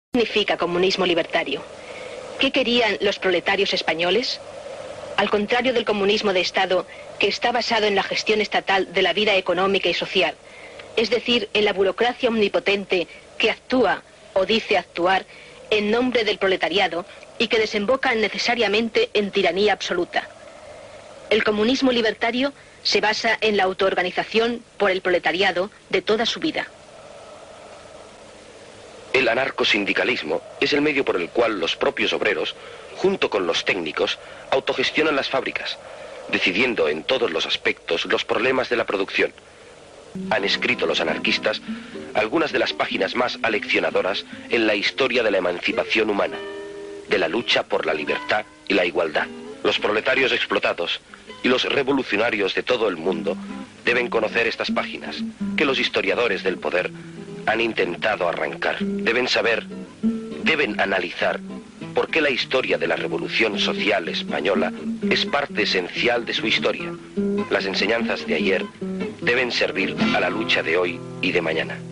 Significa comunismo libertario? ¿Qué querían los proletarios españoles? Al contrario del comunismo de Estado, que está basado en la gestión estatal de la vida económica y social, es decir, en la burocracia omnipotente que actúa o dice actuar en nombre del proletariado y que desemboca necesariamente en tiranía absoluta. El comunismo libertario se basa en la autoorganización por el proletariado de toda su vida. El anarcosindicalismo es el medio por el cual los propios obreros, junto con los técnicos, autogestionan las fábricas, decidiendo en todos los aspectos los problemas de la producción. Han escrito los anarquistas algunas de las páginas más aleccionadoras en la historia de la emancipación humana, de la lucha por la libertad y la igualdad. Los proletarios explotados y los revolucionarios de todo el mundo deben conocer estas páginas, que los historiadores del poder han intentado arrancar. Deben saber, deben analizar por qué la historia de la Revolución Social Española es parte esencial de su historia. Las enseñanzas de ayer deben servir a la lucha de hoy y de mañana.